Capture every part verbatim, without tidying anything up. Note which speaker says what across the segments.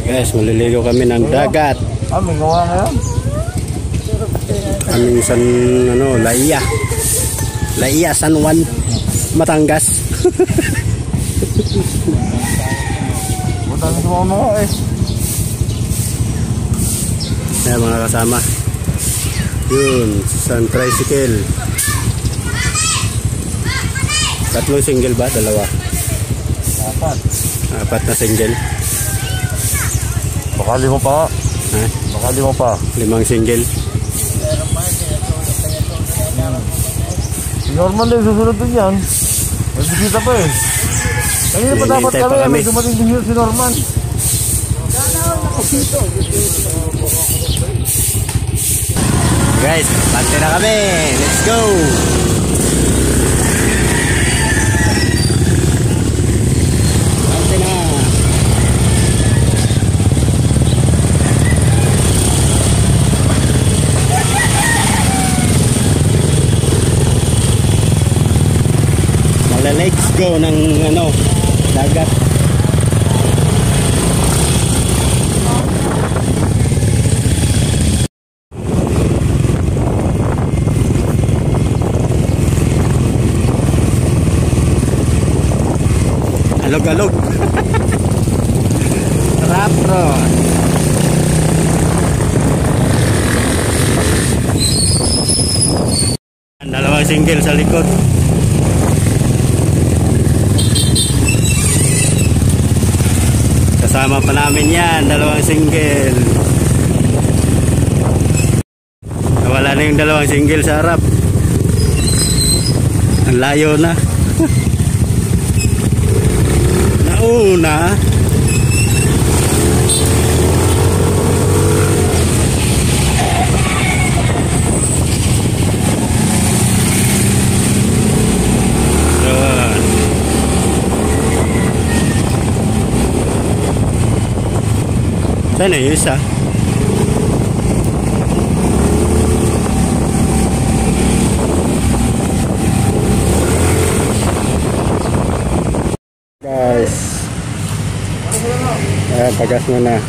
Speaker 1: Guys, maliligo kami ng dagat.
Speaker 2: Ah, may gawa ngayon?
Speaker 1: Aming San, ano, Laiya. Laiya, San Juan, Batangas.
Speaker 2: Batangas mo mo eh.
Speaker 1: Ayan mga kasama. Yun, San Tricycle. Tatlong single ba? Dalawa?
Speaker 2: Apat.
Speaker 1: Apat na single.
Speaker 2: Baka limo pa.
Speaker 1: Ha?
Speaker 2: Baka limo pa.
Speaker 1: Limang single.
Speaker 2: Si Norman din susunod din yan. May bisita pa eh. Kanina pa dapat
Speaker 1: Hinihintay pa
Speaker 2: kami.
Speaker 1: kami.
Speaker 2: May dumating din si Norman.
Speaker 1: Guys, bante na kami. Let's go! Bante na. Magla-let's go ng ano, dagat. Alog-alog. Rap road. Dalawang single sa likod. Kasama pa namin yan, dalawang single. Nawala na yung dalawang single sa harap. Ang layo na. Una sana yung isa. Guys, ayan, pagas mo na.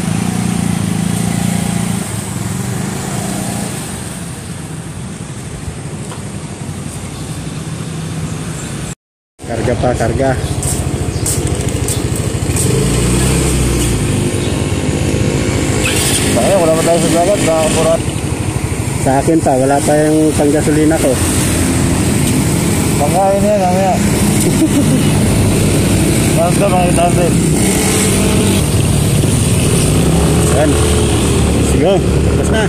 Speaker 1: Karga pa, karga.
Speaker 2: Tayo, wala pa tayo sa dagat. Nakakapurat.
Speaker 1: Sa akin pa, wala pa yung panggasolina ko.
Speaker 2: Pangkain yan, mamaya. Bakit ka makita natin?
Speaker 1: Yan. Sige, tapos na.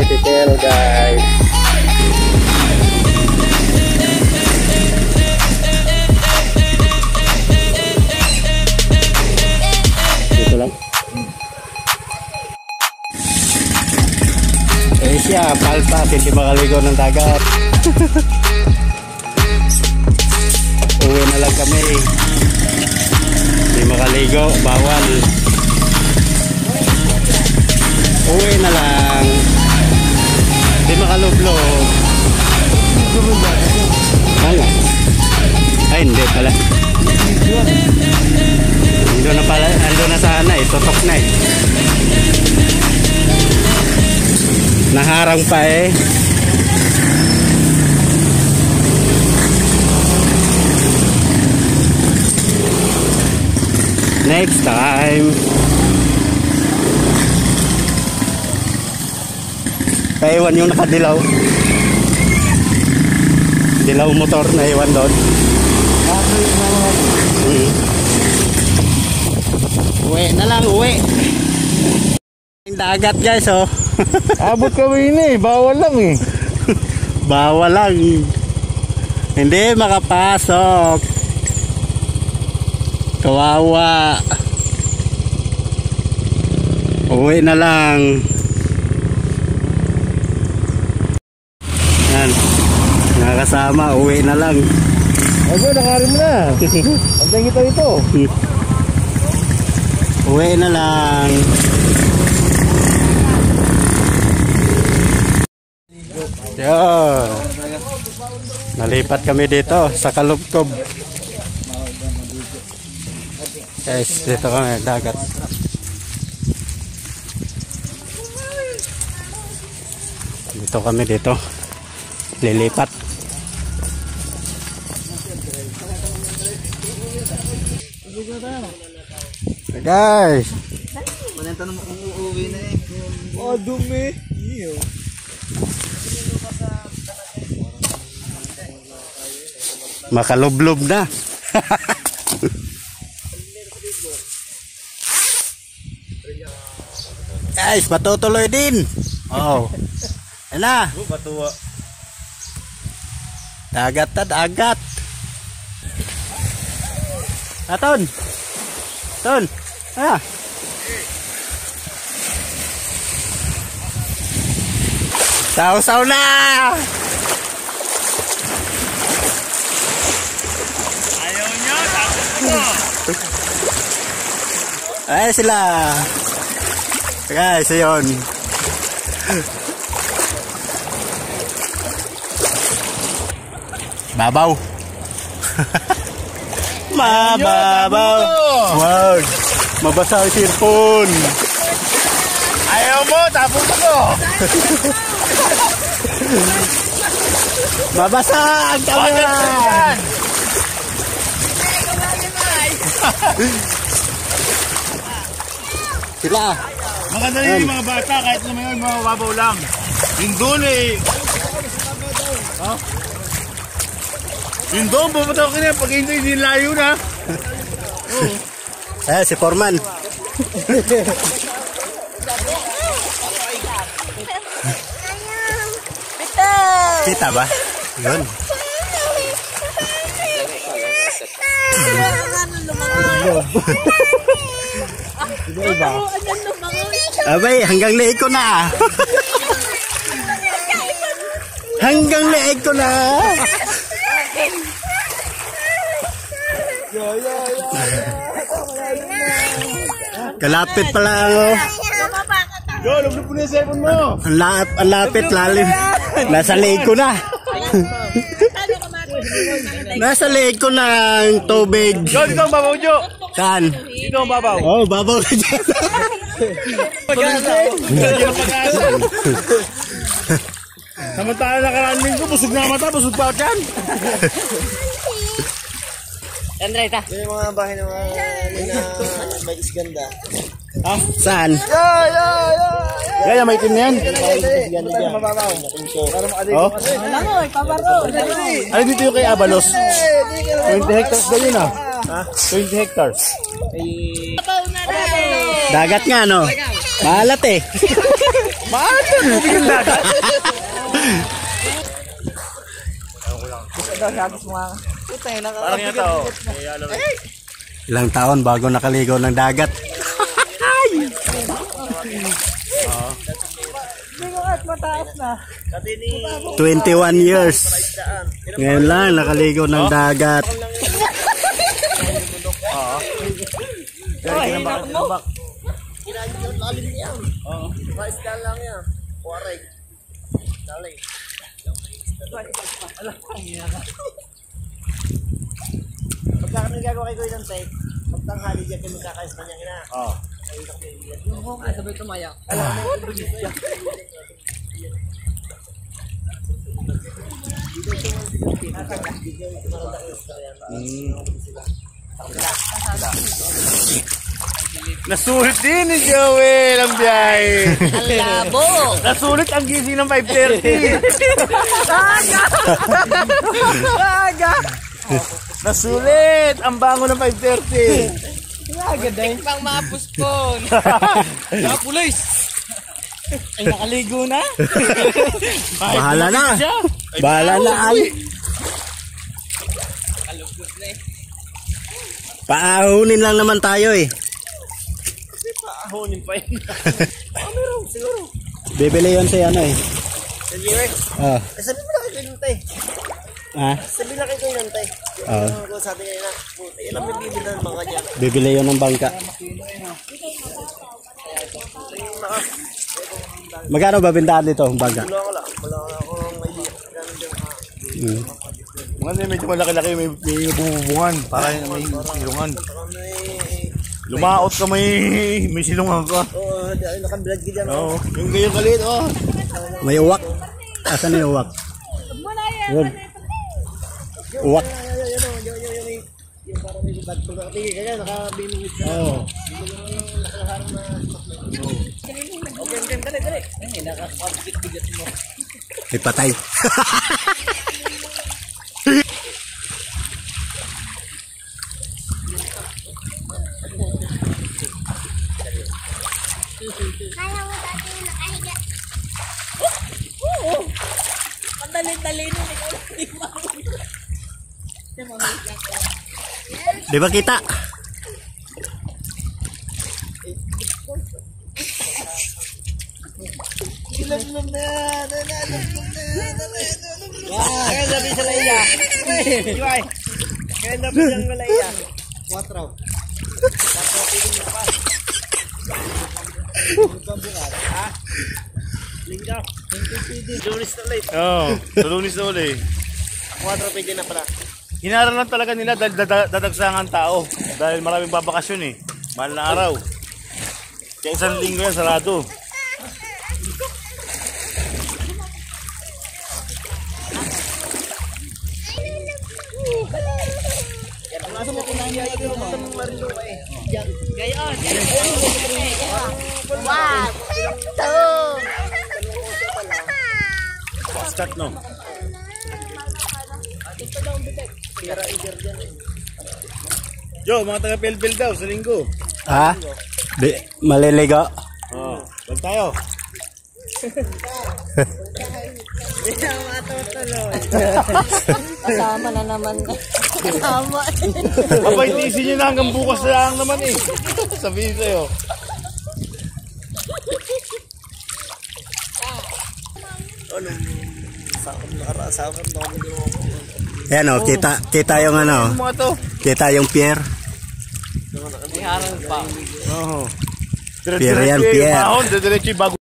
Speaker 1: Titero guys. Dito lang. Eh siya, palpak, hindi makaligo ng dagat. Uwi na lang kami. Hindi makaligo, bawal. Uwi na lang. Hindi makalublob. Ano? Ay, hindi pala. Ando na pala, ando na sana eh, tutok na eh. Naharang pa eh. Next time. Kaiwan yung nakadilaw. Dilaw motor na iwan doon. Hmm. Uwi na lang, uwi. Dagat guys oh.
Speaker 2: Abot kami ini, bawal lang eh.
Speaker 1: Bawal lang. Hindi makapasok. Kawawa. Uwi na lang. Yan. Nakakasama, uwi na lang.
Speaker 2: Opo, nakarim na. Antayin kita ito.
Speaker 1: Uwi na lang. Yo. Nalipat kami dito sa Kalubkob. Guys, dito kami dagat. Dito kami dito. Lilipat. Guys.
Speaker 3: Manenta naman kung uuwi na eh.
Speaker 2: Oh, dumi. Iyo.
Speaker 1: Makalublob na. Guys, patutuloy din. Oh. Yan na.
Speaker 2: Oh, patuwa.
Speaker 1: Dagat na dagat. Aton. Ton. Ah. Saw-saw na.
Speaker 2: Ayaw niya, tapos ko.
Speaker 1: Ay sila. Guys, yun. Babaw. Mababaw. Wag. Mabasa ang cellphone.
Speaker 2: Ayaw mo, tapos ko.
Speaker 1: Mabasa ang camera. Sila.
Speaker 2: Maganda rin yung mga bata, kahit na may mga babaw lang. Yung doon eh. Ha? Yung doon, pumunta ko kanina. Pag hindi, hindi layo na.
Speaker 1: Oh. Eh, si Foreman. Kita ba? Yun.
Speaker 2: Diba?
Speaker 1: Abay, hanggang leeg ko na. Hanggang leeg ko na. Kalapit pala ako.
Speaker 2: Yo, lumulog po na yung cellphone mo.
Speaker 1: Ang lap, ang lapit, lalim. Nasa leeg ko na. Nasa leeg ko na ang tubig.
Speaker 2: Yo, dito ang babaw, Jo.
Speaker 1: Saan?
Speaker 2: Dito ang babaw.
Speaker 1: Oh, babaw ka dyan.
Speaker 2: Pag-asa. Pag-asa. Samantala nakaraan linggo, busog na mata, busog pa dyan.
Speaker 3: Andre, ta.
Speaker 2: Yung mga bahay ng mga na may isganda.
Speaker 1: Ah, saan?
Speaker 2: Yo, yo, yo. Kaya may itim na yan. Isganda dyan. Mababaw. Oh?
Speaker 3: Langoy, pabaro.
Speaker 2: Ano dito yung kay Abalos? twenty hectares ba yun ah? Ha? twenty hectares.
Speaker 1: Dagat nga, no? Maalat eh.
Speaker 2: Maalat yun, tubig yung dagat. Parang yung tao.
Speaker 1: Ilang taon bago nakaligo ng dagat. twenty-one years. Ngayon lang nakaligo ng dagat.
Speaker 3: Pagka kami gagawa kay Kuya ng tape, pagtanghali dyan kami kakais pa niya ina.
Speaker 2: Oo.
Speaker 3: Ay, sabay tumaya.
Speaker 2: Nasulit din ni Joel ang biyahe.
Speaker 3: Ang labo!
Speaker 2: Nasulit ang gising ng five thirty. Nasulit ang bango ng five thirty.
Speaker 3: Pang mapuspon! Mga pulis! Ay, nakaligo na?
Speaker 1: Bahala na. Bahala na ay.
Speaker 3: Kalugod na eh.
Speaker 1: Paahunin lang naman tayo eh.
Speaker 2: Ahonin pa yun.
Speaker 3: Meron, siguro.
Speaker 1: Bibili yun sa ano eh.
Speaker 3: Sa viewer?
Speaker 1: Oh.
Speaker 3: Eh, sabi mo na kay Kuya ng tape.
Speaker 1: Ah.
Speaker 3: Sabi na kay Kuya ng tape.
Speaker 1: Oo.
Speaker 3: Kung sa atin ngayon na, ilan may bibili ng mga dyan.
Speaker 1: Bibili yun ng bangka. Magkano ba bintahan dito ang bangka?
Speaker 3: Wala ko lang. Wala ko lang akong may ganun dyan.
Speaker 1: Hmm.
Speaker 2: Mga na medyo malaki-laki, may, may bubungan. Para may silungan. Lumaot ka, may, may silungan ka.
Speaker 3: Oo, nakablad ka dyan.
Speaker 2: Oo, yung ganyan kalit, oh.
Speaker 1: May uwak. Asan yung uwak? Yun. Uwak.
Speaker 3: Yung parang may bad po na tingin kaya nakabinungit ka.
Speaker 1: Oo.
Speaker 3: Okay, okay, dali, dali. Ay, nakakabit-bigat mo.
Speaker 1: Ipatay.
Speaker 4: Kaya mo dati yung nakahiga.
Speaker 3: Oo! Padali-dali nun, ikaw lang di mahulog. Di mahulog ka.
Speaker 1: Di ba kita?
Speaker 3: Ilog-log na yan! Ilog-log na yan! Kaya sabi sa Laya. Iway! Kaya sabi sa Laya. Quatro. Quatro, pwede mo pa. Ha? Lingga. Lunis na ulit.
Speaker 2: Oo, sa lunis na uli.
Speaker 3: Quatro pwede na pala.
Speaker 2: Hinaran lang talaga nila dahil dada- dadagsangan tao. Dahil maraming babakasyon eh. Mahal na araw. Kaya isang linggo yan, sarado.
Speaker 3: Gayon.
Speaker 4: Wow! Ito!
Speaker 2: Paskat, no? Yo, mga taga-Pelpel daw sa linggo.
Speaker 1: Ha? Di, maliligo.
Speaker 2: Oo, wag tayo.
Speaker 3: Kasama na naman. Kasama.
Speaker 2: Abay, tiisin nyo na hanggang bukas na lang naman eh. Sabihin sa'yo.
Speaker 1: Ayan o, kita, kita yung ano.
Speaker 2: Ano mga to?
Speaker 1: Kita yung pier.
Speaker 3: Iharang pa.
Speaker 2: Oo.
Speaker 1: Pier yan, pier.
Speaker 2: Mahon, diretso yung bago.